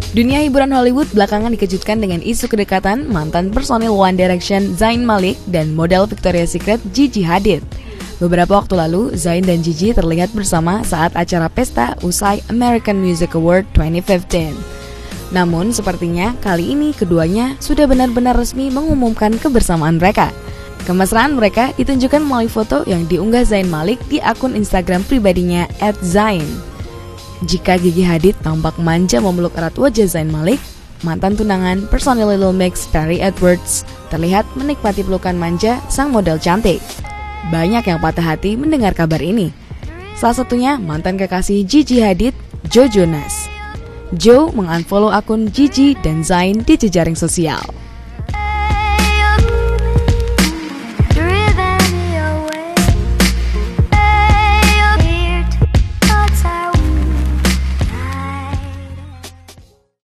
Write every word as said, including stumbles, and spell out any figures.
Dunia hiburan Hollywood belakangan dikejutkan dengan isu kedekatan mantan personil One Direction Zayn Malik dan model Victoria's Secret Gigi Hadid. Beberapa waktu lalu, Zayn dan Gigi terlihat bersama saat acara pesta usai American Music Award dua ribu lima belas. Namun, sepertinya kali ini keduanya sudah benar-benar resmi mengumumkan kebersamaan mereka. Kemesraan mereka ditunjukkan melalui foto yang diunggah Zayn Malik di akun Instagram pribadinya et zayn. Jika Gigi Hadid tampak manja memeluk erat wajah Zayn Malik, mantan tunangan personil Little Mix Perry Edwards terlihat menikmati pelukan manja sang model cantik. Banyak yang patah hati mendengar kabar ini. Salah satunya mantan kekasih Gigi Hadid, Joe Jonas. Joe mengunfollow akun Gigi dan Zayn di jejaring sosial.